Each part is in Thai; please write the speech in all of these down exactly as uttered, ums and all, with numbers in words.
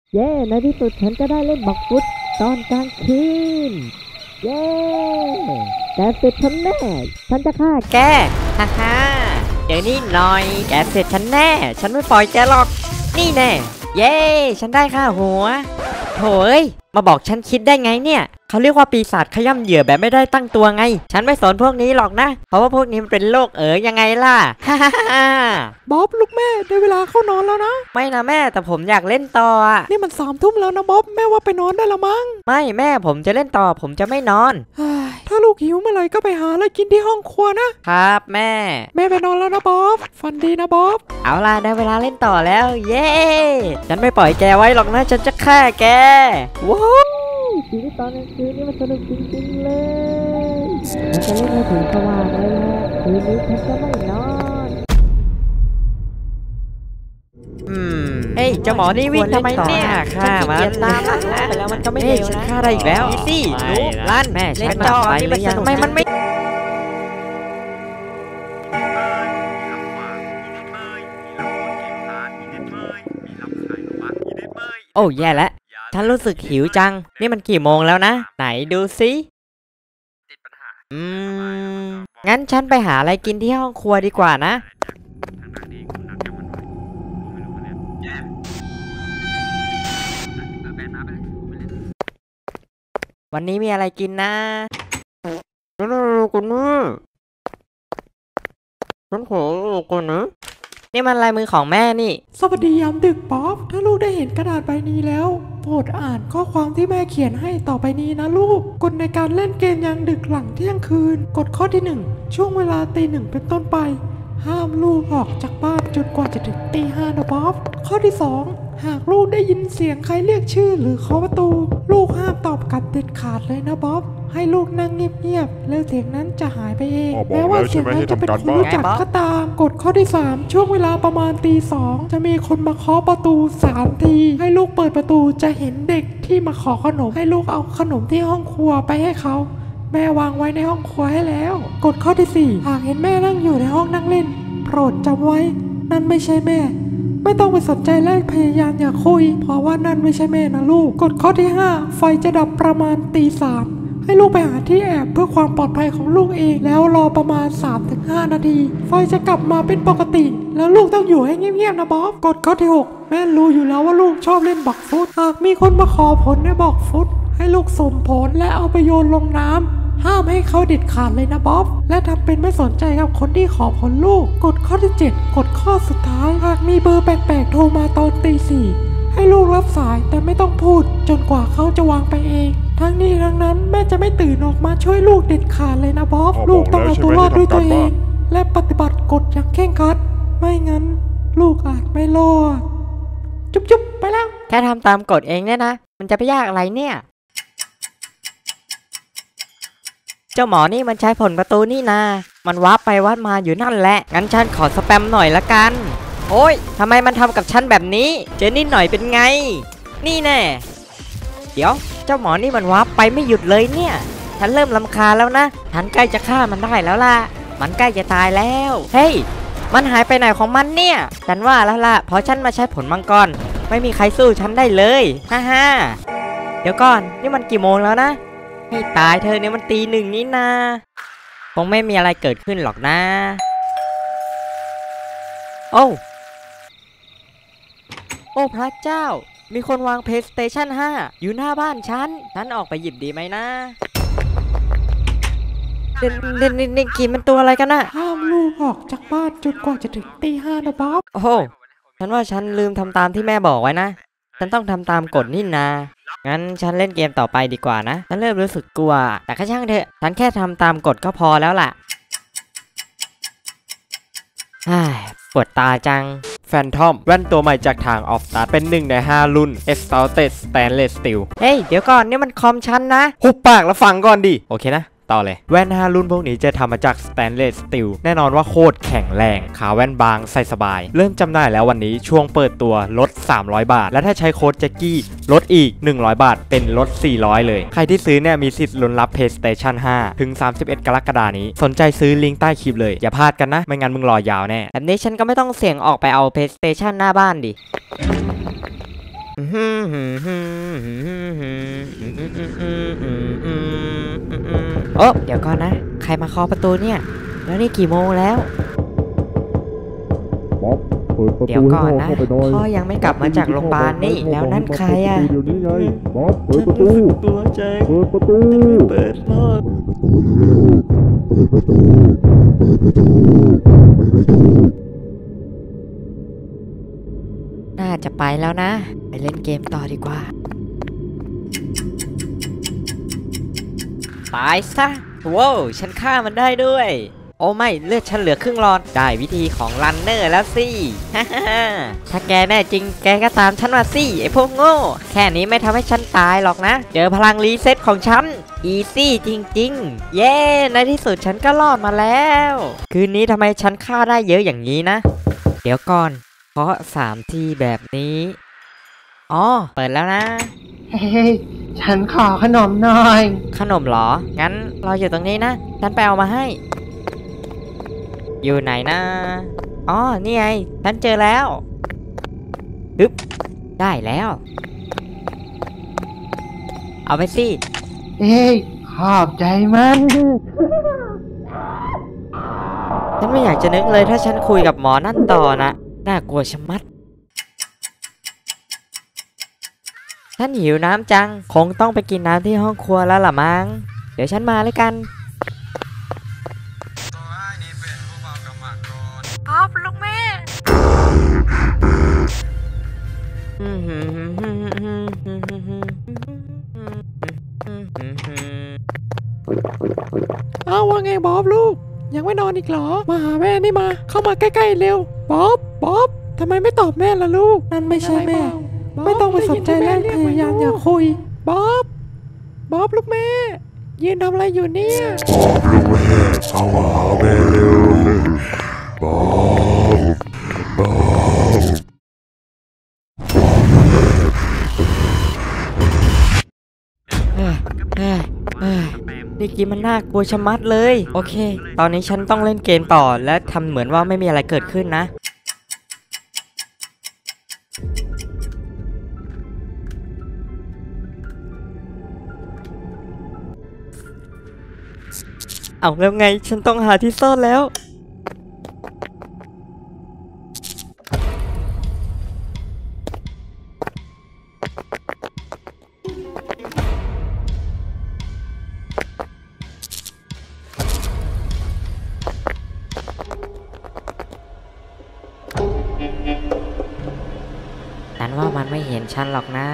เย้ในที่สุดฉันจะได้เล่นบล็อกฟุตตอนกลางคืนเย้แกเสร็จฉันแน่ฉันจะฆ่าแกฮ่าฮ่าเดี๋ยวนี้หน่อยแกเสร็จฉันแน่ฉันไม่ปล่อยแกหรอกนี่แน่เย้ฉันได้ค่าหัวโถ่เอ้ยมาบอกฉันคิดได้ไงเนี่ยเขาเรียกว่าปีศาจขย้ำเหยื่อแบบไม่ได้ตั้งตัวไงฉันไม่สนพวกนี้หรอกนะเพราะว่าพวกนี้มันเป็นโรคเอ๋ยยังไงล่ะฮ่าฮ่าฮ่าบ๊อบลูกแม่ได้เวลาเข้านอนแล้วนะไม่นะแม่แต่ผมอยากเล่นต่ออ่ะนี่มันสามทุ่มแล้วนะบ๊อบแม่ว่าไปนอนได้ละมั้งไม่แม่ผมจะเล่นต่อผมจะไม่นอนถ้าลูกหิวเมื่อไหร่ก็ไปหาอะไรกินที่ห้องครัวนะครับแม่แม่ไปนอนแล้วนะบ๊อบฝันดีนะบ๊อบเอาล่ะได้เวลาเล่นต่อแล้วเย้ฉันไม่ปล่อยแกไว้หรอกนะฉันจะฆ่าแกว้าวชีวิตตอนกลางคืนนี่มันสนุกจริงๆเลยฉันจะเล่นให้ถึงสว่างเลยแหละคืนนี้ฉันจะไม่นอนอืมเฮ้ยเจ้าหมอนี่วิ่งทำไมเนี่ยฆ่ามันตามไปแล้วมันก็ไม่เร็วนะฆ่าได้อีกแล้วสิหนูลั่นแม่เล่นต่อนี่มันสนุกทำไมมันไม่โอ้แย่แล้วฉันรู้สึกหิวจังนี่มันกี่โมงแล้วนะไหนดูสิอืมงั้นฉันไปหาอะไรกินที่ห้องครัวดีกว่านะวันนี้มีอะไรกินนะกูนี่ฉันขอกูนะนี่มันลายมือของแม่นี่สวัสดียามดึกป๊อบถ้าลูกได้เห็นกระดาษใบนี้แล้วโปรดอ่านข้อความที่แม่เขียนให้ต่อไปนี้นะลูกกฎในการเล่นเกมยามดึกหลังเที่ยงคืนกฎข้อที่หนึ่งช่วงเวลาตีหนึ่งเป็นต้นไปห้ามลูกออกจากบ้านจนกว่าจะถึงตีห้านะป๊อบข้อที่สองหากลูกได้ยินเสียงใครเรียกชื่อหรือเคาะประตูลูกห้ามตอบกลับเด็ดขาดเลยนะบ๊อบให้ลูกนั่งเงียบๆแล้วเสียงนั้นจะหายไปเองแม้ว่าเสียงนั้นจะเป็นคนรู้จักก็ตามกฎข้อที่สามช่วงเวลาประมาณตีสองจะมีคนมาเคาะประตูสามทีให้ลูกเปิดประตูจะเห็นเด็กที่มาขอขนมให้ลูกเอาขนมที่ห้องครัวไปให้เขาแม่วางไว้ในห้องครัวให้แล้วกฎข้อที่สี่หากเห็นแม่นั่งอยู่ในห้องนั่งเล่นโปรดจำไว้นั่นไม่ใช่แม่ไม่ต้องไปสนใจและพยายามอย่าคุยเพราะว่านั่นไม่ใช่แม่นะลูกกฎข้อที่ห้าไฟจะดับประมาณตีสามให้ลูกไปหาที่แอบเพื่อความปลอดภัยของลูกเองแล้วรอประมาณ สามถึงห้า นาทีไฟจะกลับมาเป็นปกติแล้วลูกต้องอยู่ให้เงียบๆนะบ๊อบกฎข้อที่หกแม่รู้อยู่แล้วว่าลูกชอบเล่นบล็อกฟุตหากมีคนมาขอผลในบล็อกฟุตให้ลูกสุ่มผลและเอาไปโยนลงน้ำห้ามให้เขาเด็ดขาดเลยนะบ๊อบและทำเป็นไม่สนใจกับคนที่ขอผลลูกกฎข้อที่เจ็ดกฎข้อสุดท้ายหากมีเบอร์แปลกๆโทรมาตอนตีสี่ให้ลูกรับสายแต่ไม่ต้องพูดจนกว่าเขาจะวางไปเองทั้งนี้ทั้งนั้นแม่จะไม่ตื่นออกมาช่วยลูกเด็ดขาดเลยนะบ๊อบลูกต้องเอาตัวรอดด้วยตัวเองและปฏิบัติกฎอย่างเคร่งครัดไม่งั้นลูกอาจไม่รอดจุ๊บๆไปแล้วแค่ทำตามกฎเองเนี่ยนะมันจะไปยากอะไรเนี่ยเจ้าหมอนี่มันใช้ผลประตูนี่นามันวับไปวัดมาอยู่นั่นแหละงั้นฉันขอสแปมหน่อยละกันโอ้ยทำไมมันทำกับฉันแบบนี้เจอนิดหน่อยเป็นไงนี่แน่เดี๋ยวเจ้าหมอนี่มันวับไปไม่หยุดเลยเนี่ยฉันเริ่มรำคาญแล้วนะฉันใกล้จะฆ่ามันได้แล้วล่ะมันใกล้จะตายแล้วเฮ้ยมันหายไปไหนของมันเนี่ยฉันว่าแล้วล่ะเพราะฉันมาใช้ผลมังกรไม่มีใครสู้ฉันได้เลยฮ่าฮ่าเดี๋ยวก่อนนี่มันกี่โมงแล้วนะให้ตายเธอเนี่ยมันตีหนึ่งนี่นาคงไม่มีอะไรเกิดขึ้นหรอกนะโอ้โอ้พระเจ้ามีคนวาง PlayStation ห้าอยู่หน้าบ้านฉันฉันออกไปหยิบดีไหมนะเด่นเด่นเด่นกินมันตัวอะไรกันนะห้ามลูกออกจากบ้านจนกว่าจะถึงตีห้านะบ๊อบโอ้โหฉันว่าฉันลืมทำตามที่แม่บอกไว้นะฉันต้องทำตามกฎนี่นางั้นฉันเล่นเกมต่อไปดีกว่านะฉันเริ่มรู้สึกกลัวแต่ก็ช่างเถอะฉันแค่ทำตามกฎก็พอแล้วล่ะปวดตาจังแฟนทอมแว่นตัวใหม่จากทางออฟตัดเป็นหนึ่งในห้ารุ่น Exalted Stainless Steel เฮ้ยเดี๋ยวก่อนนี่มันคอมฉันนะหุบปากแล้วฟังก่อนดิโอเคนะต่อเลยแว่นห้ารุ่นพวกนี้จะทำมาจาก Stainless Steel แน่นอนว่าโคตรแข็งแรงขาแว่นบางใส่สบายเริ่มจำได้แล้ววันนี้ช่วงเปิดตัวลดสามร้อยบาทและถ้าใช้โค้ดแจ็คกี้ลดอีกหนึ่งร้อยบาทเป็นลดสี่ร้อยเลยใครที่ซื้อเนี่ยมีสิทธิ์ลุ้นรับ PlayStation ห้าถึงสามสิบเอ็ดกรกฎาคมนี้สนใจซื้อลิงก์ใต้คลิปเลยอย่าพลาดกันนะไม่งั้นมึงรอยาวแน่แบบนี้ฉันก็ไม่ต้องเสี่ยงออกไปเอา PlayStation หน้าบ้านดิโอ้เดี๋ยวก่อนนะใครมาเคาะประตูเนี่ยแล้วนี่กี่โมงแล้วบ๊อบเปิดประเดี๋ยตูวให้ก่อนพ่อนะเข้าไปหน่อยพ่อยังไม่กลับมาจากโรงพยาบาลนี่แล้วนั่นใครอะเดี๋ยวนี้ไงบ๊อบเปิดประตูตัวแจ็คเปิดประตูเปิดรอดน่าจะไปแล้วนะไปเล่นเกมต่อดีกว่าตายซะว้าวฉันฆ่ามันได้ด้วยโอ้ไม่เลือดฉันเหลือครึ่งหลอดได้วิธีของรันเนอร์แล้วสิ ถ้าแกแน่จริงแกก็ตามฉันมาสิไอพวกโง่แค่นี้ไม่ทำให้ฉันตายหรอกนะเจอพลังรีเซ็ตของฉันอีซี่จริงๆเย้ในที่สุดฉันก็รอดมาแล้วคืนนี้ทำไมฉันฆ่าได้เยอะอย่างนี้นะเดี๋ยวก่อนเพราะสามทีแบบนี้อ๋อเปิดแล้วนะเฮ้ยฉันขอขนมหน่อยขนมเหรองั้นรออยู่ตรงนี้นะฉันไปเอามาให้อยู่ไหนนะอ๋อนี่ไงฉันเจอแล้วฮึบได้แล้วเอาไปสิเอ้ยขอบใจมันฉันไม่อยากจะนึกเลยถ้าฉันคุยกับหมอนั่นต่อนะน่ากลัวชะมัดฉันหิวน้ำจังคงต้องไปกินน้ำที่ห้องครัวแล้วล่ะมั้งเดี๋ยวฉันมาเลยกันครับลูกแม่เอาว่าไงบ๊อบลูกยังไม่นอนอีกเหรอมาหาแม่นี่มาเข้ามาใกล้ๆเร็วบ๊อบบ๊อบทำไมไม่ตอบแม่ล่ะลูกนั่นไม่ใช่แม่ไม่ต้องไปสนใจแม่พยายามอย่าคุยบ๊อบบ๊อบลูกแม่ยืนทำอะไรอยู่เนี่ยลูกแม่เข้ามาหาแม่เร็วบ๊อบบ๊อบเอ้ยเอ้ยเอ้ยนี่กี้มันน่ากลัวชะมัดเลยโอเคตอนนี้ฉันต้องเล่นเกมต่อและทำเหมือนว่าไม่มีอะไรเกิดขึ้นนะเอาแล้วไงฉันต้องหาที่ซ่อนแล้วฉันว่ามันไม่เห็นฉันหรอกนะ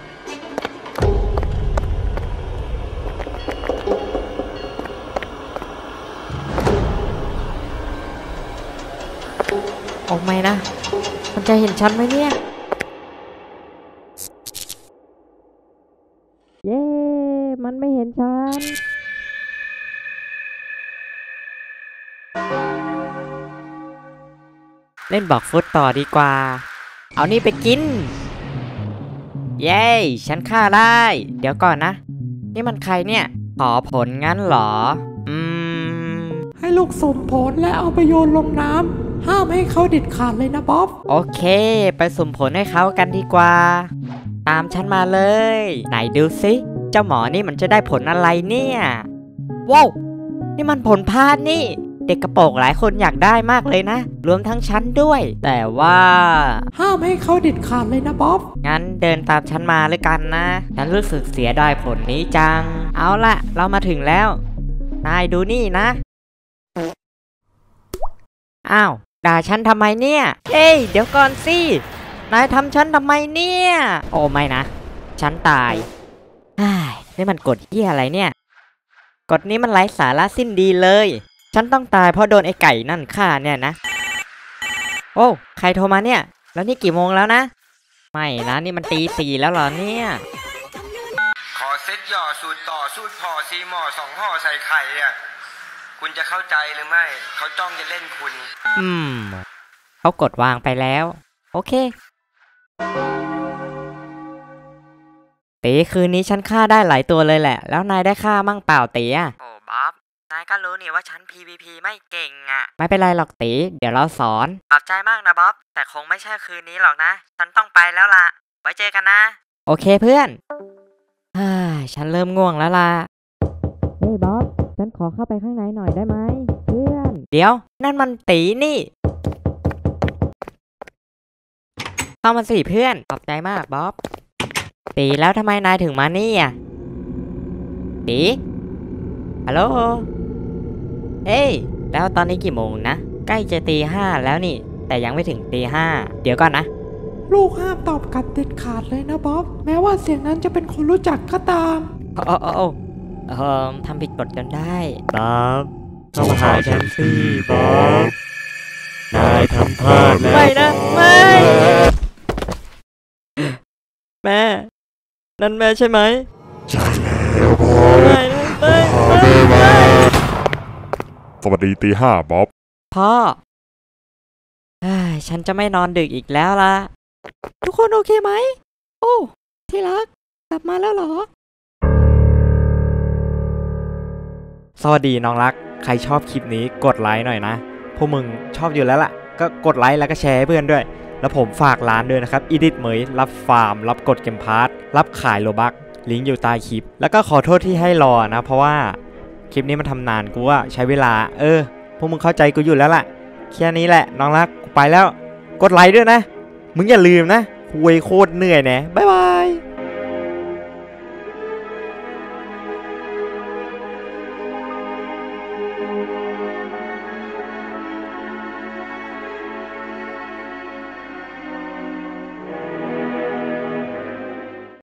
โอ้ไม่นะมันจะเห็นฉันไหมเนี่ยเย้มันไม่เห็นฉันเล่นบอกฟุตต่อดีกว่าเอานี่ไปกินเย้ฉันฆ่าได้เดี๋ยวก่อนนะนี่มันใครเนี่ยขอผลงั้นเหรออืมให้ลูกสมผลและเอาไปโยนลงน้ำห้ามให้เขาเด็ดขาดเลยนะบ๊อบโอเคไปสุ่มผลให้เขากันดีกว่าตามฉันมาเลยไหนดูสิเจ้าหมอนี่มันจะได้ผลอะไรเนี่ยว้าวนี่มันผลพลาดนี่เด็กกระโปรงหลายคนอยากได้มากเลยนะรวมทั้งฉันด้วย แต่ว่าห้ามให้เขาเด็ดขาดเลยนะบ๊อบงั้นเดินตามฉันมาเลยกันนะฉันรู้สึกเสียดายผลนี้จังเอาละเรามาถึงแล้วนายดูนี่นะอ้าวด่าฉันทำไมเนี่ยเฮ้ยเดี๋ยวก่อนสินายทำฉันทำไมเนี่ยโอ้ไม่นะฉันตายไอ้นี่มันกฎเหี้ยอะไรเนี่ยกฎนี้มันไร้สาระสิ้นดีเลยฉันต้องตายเพราะโดนไอ้ไก่นั่นฆ่าเนี่ยนะโอ้ใครโทรมาเนี่ยแล้วนี่กี่โมงแล้วนะไม่นะนี่มันตีสี่แล้วเหรอเนี่ยขอเซ็ตหย่อสูตรต่อสูตรพอซีหมอสองห่อใส่ไข่อ่ะคุณจะเข้าใจหรือไม่เขาจ้องจะเล่นคุณอืมเขากดวางไปแล้วโอเคตีคืนนี้ฉันฆ่าได้หลายตัวเลยแหละแล้วนายได้ฆ่ามั่งเปล่าตีอ่ะโอ้บ๊อบนายก็รู้นี่ว่าฉัน พี วี พี ไม่เก่งอ่ะไม่เป็นไรหรอกตีเดี๋ยวเราสอนขอบใจมากนะบ๊อบแต่คงไม่ใช่คืนนี้หรอกนะฉันต้องไปแล้วล่ะไว้ว้เจอกันนะ โอเคเพื่อนฮ่าฉันเริ่มง่วงแล้วล่ะเฮ้ยบ๊อบฉันขอเข้าไปข้างในหน่อยได้ไหมเพื่อนเดี๋ยวนั่นมันตีนี่เข้ามาสิเพื่อนขอบใจมากบ๊อบตีแล้วทำไมนายถึงมานี่อ่ะตีฮัลโหลเฮ้ยแล้วตอนนี้กี่โมงนะใกล้จะตีห้าแล้วนี่แต่ยังไม่ถึงตีห้าเดี๋ยวก่อนนะลูกห้ามตอบกลับเด็ดขาดเลยนะบ๊อบแม้ว่าเสียงนั้นจะเป็นคนรู้จักก็ตามโอ้โอ้โอ้เออทำผิดกฎจนได้บ๊อบเข้ามาหาฉันสิบ๊อบนายทำพลาดแล้วไม่นะไม่แม่นั่นแม่ใช่ไหมใช่แล้วบ๊อบไม่นะไม่ไม่ไม่สวัสดีตีห้าบ๊อบพ่อเอ้ยฉันจะไม่นอนดึกอีกแล้วล่ะทุกคนโอเคไหมโอ้ที่รักกลับมาแล้วเหรอสวัสดีน้องรักใครชอบคลิปนี้กดไลค์หน่อยนะพวกมึงชอบอยู่แล้วล่ะก็กดไลค์แล้วก็แชร์ให้เพื่อนด้วยแล้วผมฝากร้านด้วยนะครับอีดิทเหมยรับฟาร์มรับกดเกมพาร์ทรับขายโลบักลิงก์อยู่ใต้คลิปแล้วก็ขอโทษที่ให้รอนะเพราะว่าคลิปนี้มันทำนานกูว่าใช้เวลาเออพวกมึงเข้าใจกูอยู่แล้วล่ะแค่นี้แหละน้องรักกูไปแล้วกดไลค์ด้วยนะมึงอย่าลืมนะคุยโคตรเหนื่อยแน่บ๊ายบาย